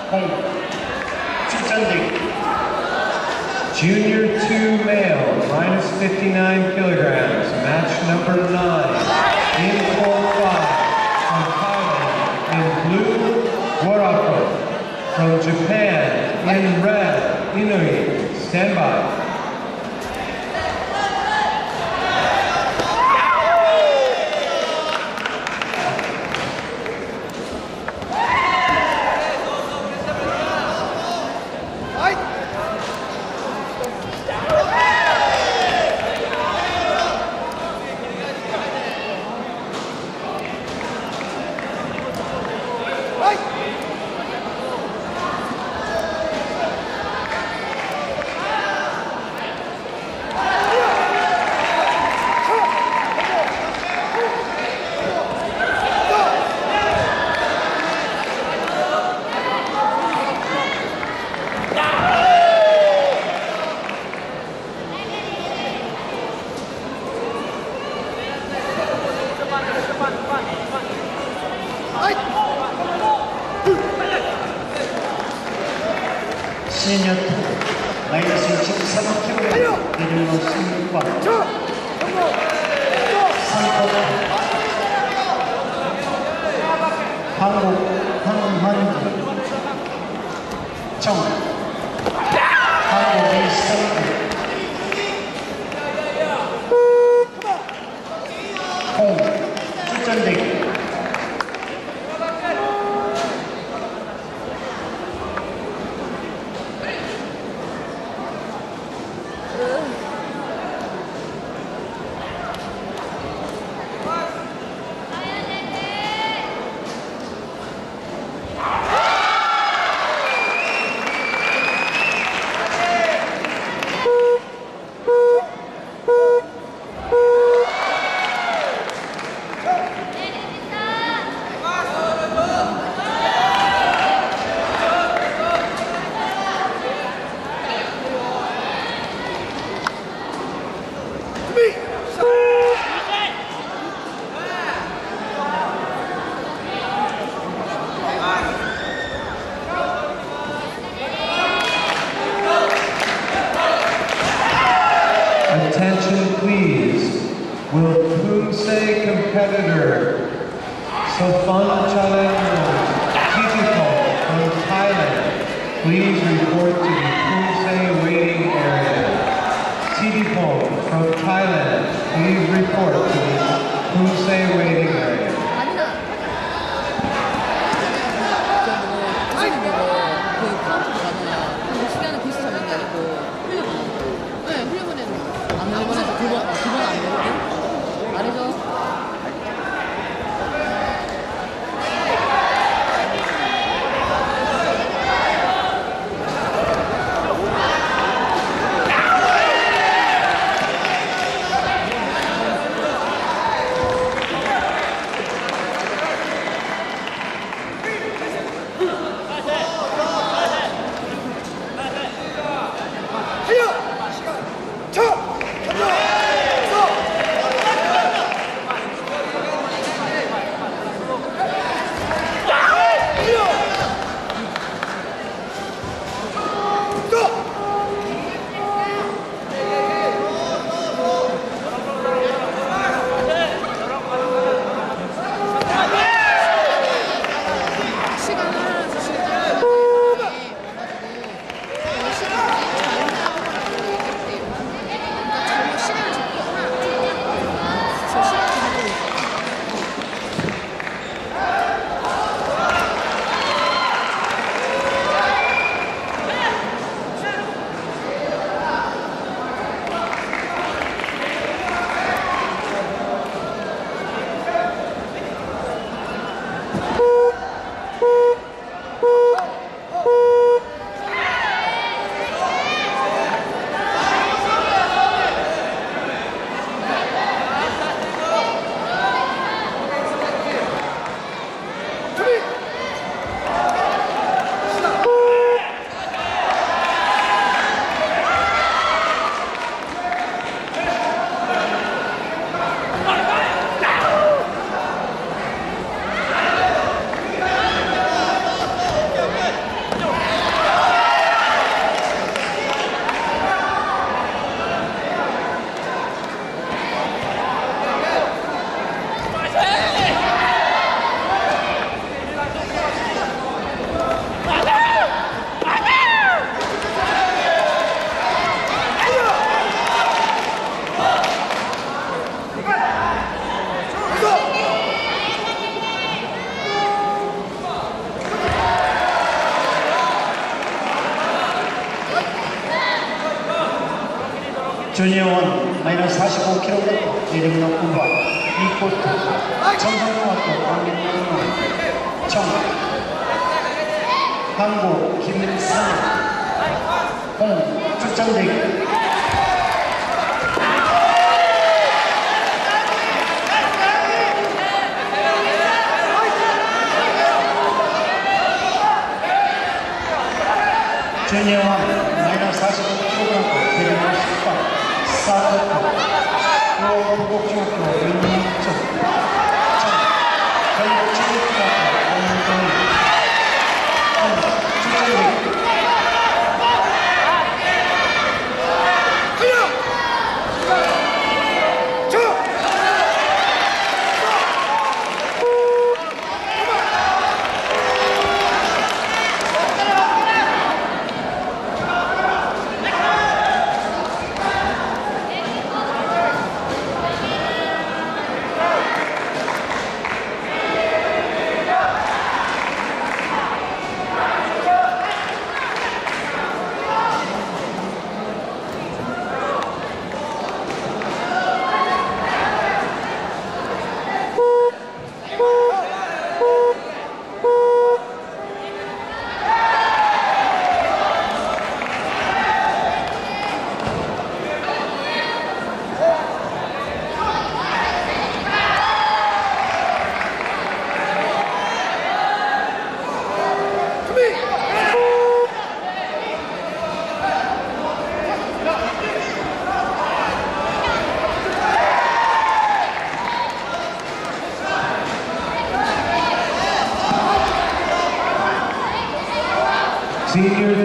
Junior 2 male, minus 59 kilograms, match number 9, in court 5, from Thailand, in blue, Warako, from Japan, in red, Inui, stand by. 시니어 마이너스 63kg 내리는 16번 3쿼터 한국 황환기 정 한국의 선수 홍 출전대기 Attention please. Will Poomsae competitor Sophan Chalermchon from Thailand please report to the Poomsae waiting area? Tidipong from Thailand please report to the Poomsae waiting area. 주니어 원 마이너스 45kg 대륙 농구와 이코트 청성중학교 강민영 청 항구 김민상 홍 출장대기 주니어 원 마이너스 45kg 대륙 농구와 사커트 구호국중학교 윤민철 전국체육중학교 원동희 출장대기 Senior